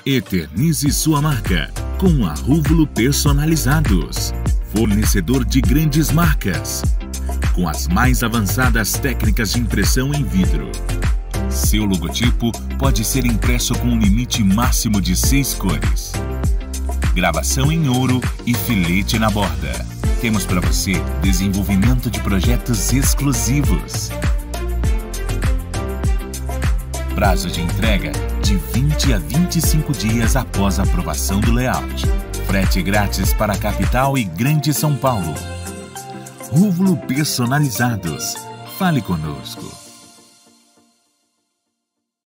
Eternize sua marca com a Rúvulo Personalizados, fornecedor de grandes marcas, com as mais avançadas técnicas de impressão em vidro. Seu logotipo pode ser impresso com um limite máximo de 6 cores. Gravação em ouro e filete na borda. Temos para você desenvolvimento de projetos exclusivos. Prazo de entrega de 20 a 25 dias após a aprovação do layout. Frete grátis para a capital e Grande São Paulo. Rúvulo Personalizados. Fale conosco.